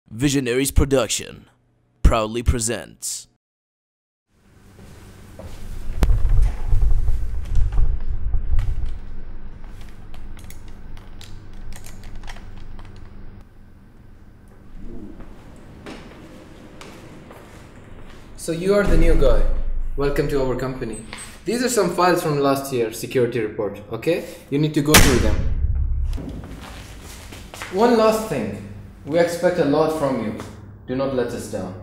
Visionaries Production proudly presents. So you are the new guy. Welcome to our company. These are some files from last year's security report, okay? You need to go through them. One last thing. We expect a lot from you. Do not let us down.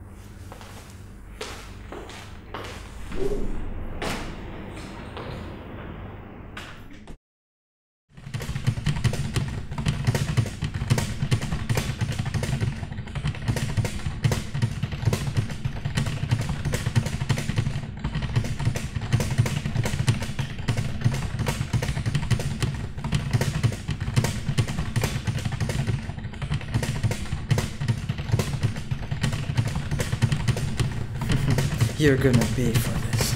You're gonna pay for this.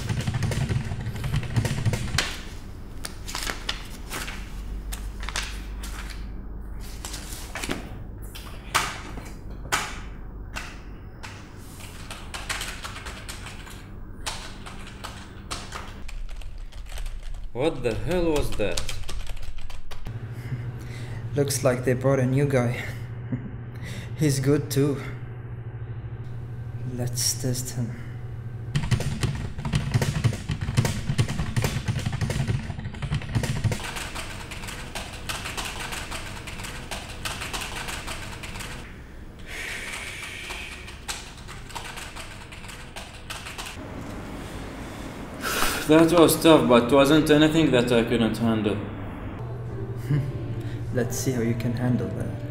What the hell was that? Looks like they brought a new guy. He's good too. Let's test him. That was tough, but wasn't anything that I couldn't handle. Let's see how you can handle that.